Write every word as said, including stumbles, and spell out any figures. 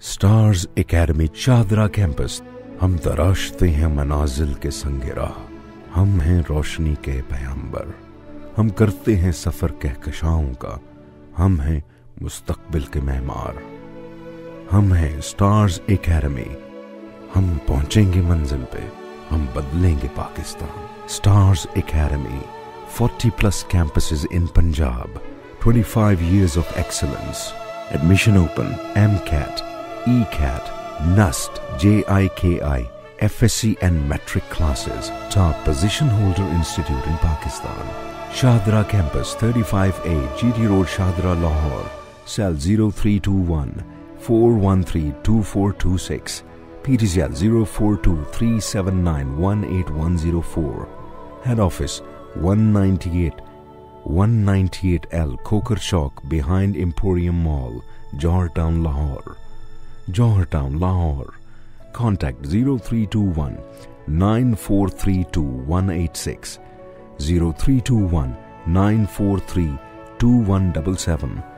Stars academy Shahdara campus. हम तराशते हैं मनाजिल के संगे राह, हम हैं रोशनी के पैगंबर। हम करते हैं सफर कहकशाओं का, हम हैं मुस्तकबिल के मेहमान। हम हैं स्टार्स एकेडमी, हम पहुंचेंगे मंजिल पे, हम बदलेंगे Pakistan. Stars Academy, forty plus campuses in Punjab, twenty-five years of excellence. Admission open. MCAT, ECAT, NUST, J I K I, F S C and metric classes. Top position holder institute in Pakistan. Shahdara Campus, thirty-five A, G T Road, Shahdara, Lahore. Cell zero three two one, four one three, two four two six. P T C L zero four two, three seven nine, one eight one zero four. Head office one ninety-eight, one ninety-eight L, Khokar Chowk, behind Emporium Mall, Johar Town, Lahore. Johar Town, Lahore. Contact zero three two one, nine four three two, one eight six, zero three two one, nine four three, two one seven seven.